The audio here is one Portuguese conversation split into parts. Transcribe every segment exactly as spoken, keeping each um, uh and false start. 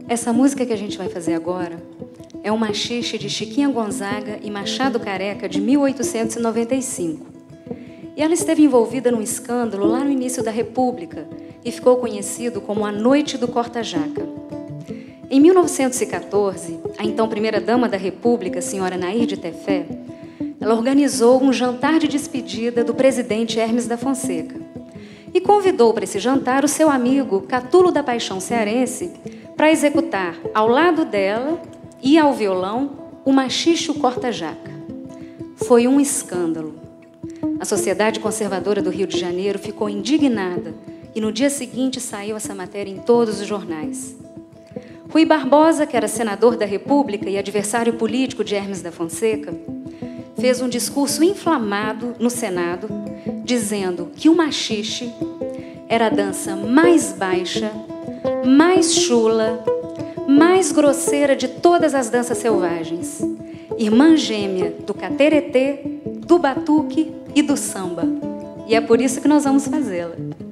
Essa música que a gente vai fazer agora é um machixe de Chiquinha Gonzaga e Machado Careca, de mil oitocentos e noventa e cinco. E ela esteve envolvida num escândalo lá no início da República e ficou conhecido como a Noite do Corta-Jaca. Em mil novecentos e quatorze, a então primeira-dama da República, a senhora Nair de Tefé, ela organizou um jantar de despedida do presidente Hermes da Fonseca e convidou para esse jantar o seu amigo Catulo da Paixão Cearense para executar, ao lado dela e ao violão, o machixe Corta-Jaca. Foi um escândalo. A Sociedade Conservadora do Rio de Janeiro ficou indignada e no dia seguinte saiu essa matéria em todos os jornais. Rui Barbosa, que era senador da República e adversário político de Hermes da Fonseca, fez um discurso inflamado no Senado, dizendo que o machixe era a dança mais baixa, mais chula, mais grosseira de todas as danças selvagens, irmã gêmea do cateretê, do batuque e do samba. E é por isso que nós vamos fazê-la.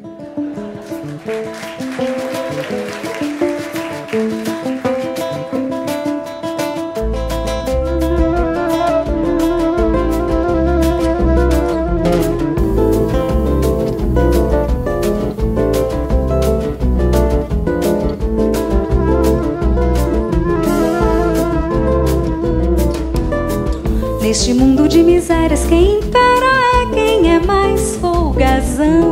Neste mundo de misérias, quem impera é quem é mais folgazão.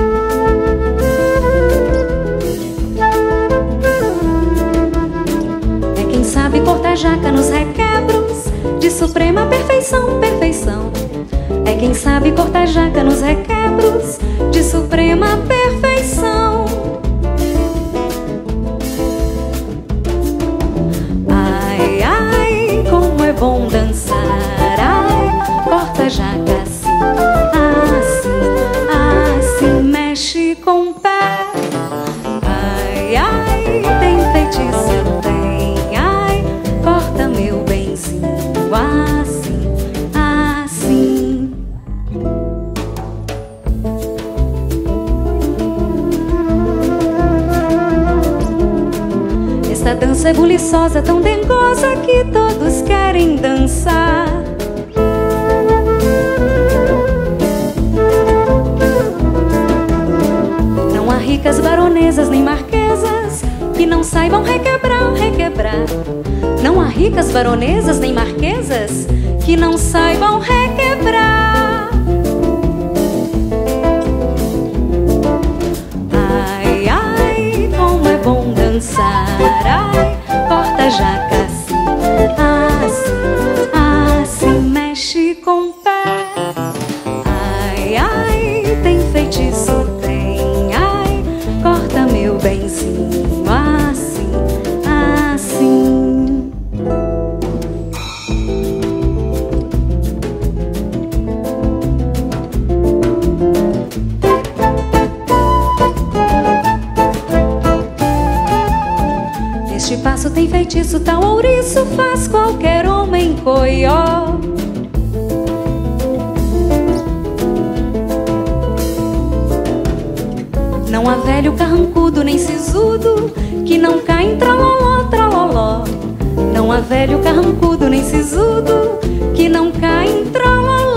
É quem sabe cortar jaca nos requebros de suprema perfeição, perfeição. É quem sabe cortar jaca nos requebros de suprema perfeição. Ai, ai, como é bom dançar. Corta-jaca assim, assim, assim, mexe com o pé. Ai, ai, tem feitiço, tem, ai, corta meu benzinho, assim, assim. Esta dança é buliçosa, tão dengosa que todos querem dançar. Ricas baronesas nem marquesas que não saibam requebrar, requebrar. Não há ricas baronesas nem marquesas que não saibam requebrar. Ai, ai, como é bom dançar. Ai, corta-jaca assim, assim, assim, mexe com o pé. Ai, ai, tem feitiço, meu benzinho, assim, assim. Este passo tem feitiço, tal ouriço faz qualquer homem coió. Não há velho carrancudo nem sisudo que não cai em traloló, traloló. Não há velho carrancudo nem sisudo que não cai em traloló.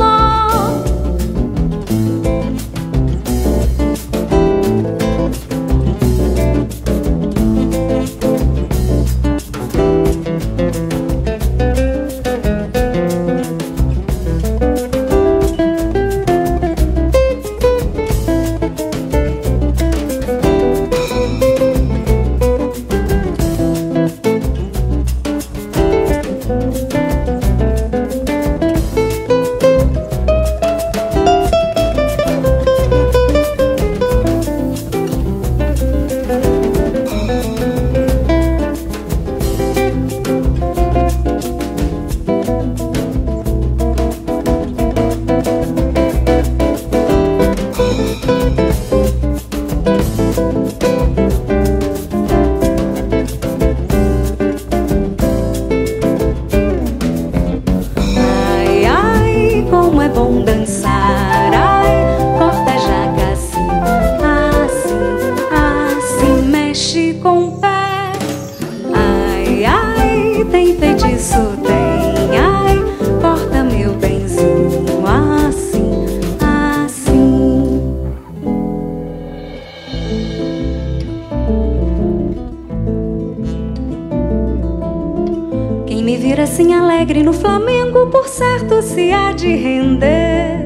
assim alegre no Flamengo, por certo se há de render.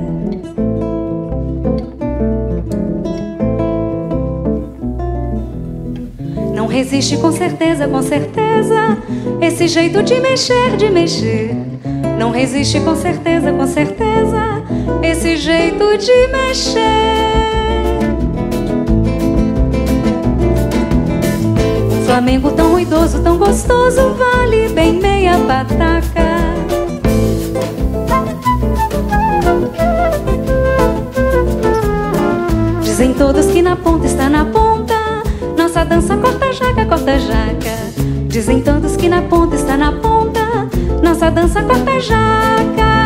Não resiste com certeza, com certeza, esse jeito de mexer, de mexer. Não resiste com certeza, com certeza, esse jeito de mexer. Um Flamengo tão ruidoso, tão gostoso, vale bem meia pataca. Dizem todos que na ponta está na ponta, nossa dança corta jaca, corta jaca. Dizem todos que na ponta está na ponta, nossa dança corta jaca.